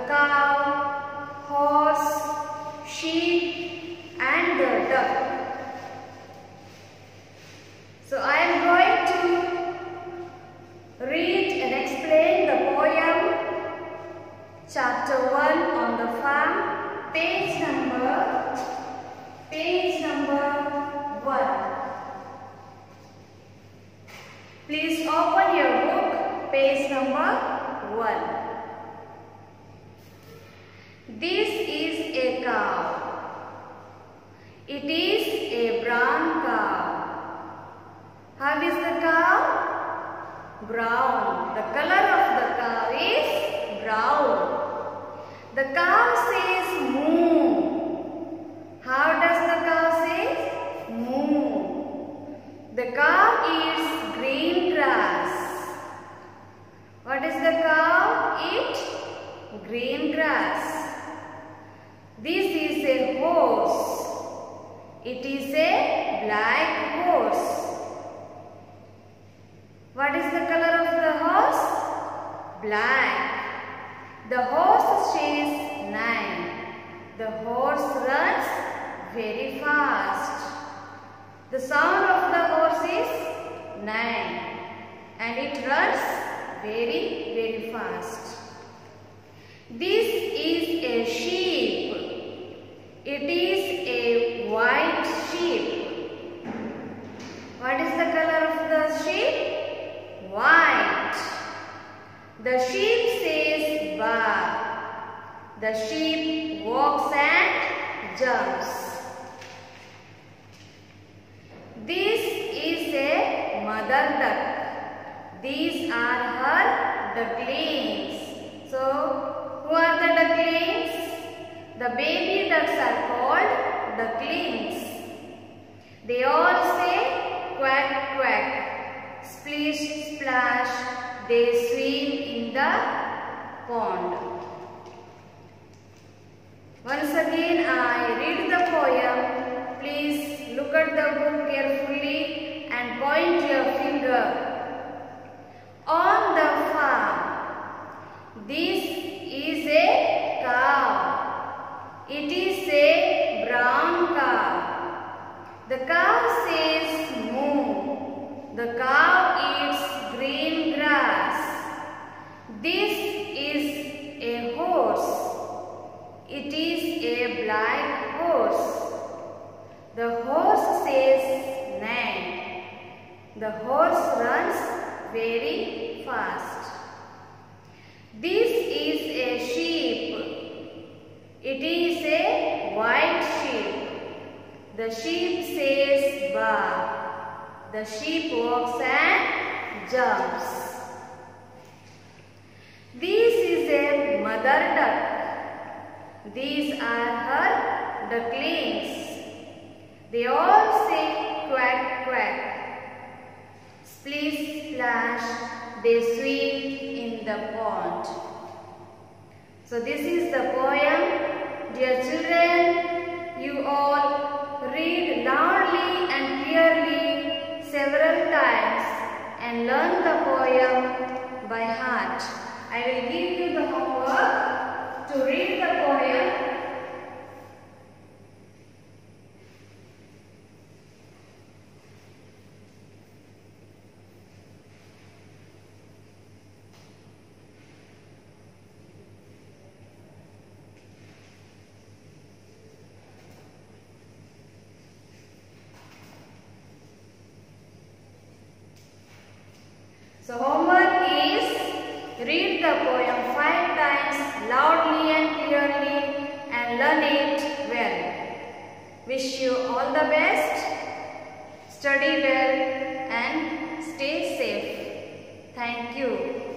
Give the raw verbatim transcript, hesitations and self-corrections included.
cow, horse, sheep and the duck. So I am going to read and explain the poem chapter one on the farm, page number page number one. Please open your book, page number one. This is a cow. It is a brown cow. How is the cow? Brown. The color of the cow is brown. The cow says moo. How does the cow say? Moo. The cow eats green grass. What is the cow eat? Green grass. This is a horse. It is a black horse. What is the color of the horse? Black. The horse says nine. The horse runs very fast. The sound of the horse is nine. And it runs very, very fast. This is a sheep. It is a white sheep. What is the color of the sheep? White. The sheep says ba. The sheep walks and jumps. This is a mother duck. These are her ducklings. So, who are the ducklings? The baby ducks are called ducklings. They all say quack quack, splish splash, they swim in the pond. Once again I read the poem. Please look at the book carefully and point your finger. On the farm, this is a cow. It is a brown cow. The cow says moo. The cow eats green grass. This is a horse. It is a black horse. The horse says neigh. The horse runs very fast. This is a sheep. It is a white sheep. The sheep says ba. The sheep walks and jumps. This is a mother duck. These are her ducklings. They all say quack quack. Splish splash, they swim in the pond. So this is the poem. Dear children, you all read loudly and clearly several times and learn the poem by heart. I will give you the homework to read the poem. So homework is read the poem five times loudly and clearly and learn it well. Wish you all the best. Study well and stay safe. Thank you.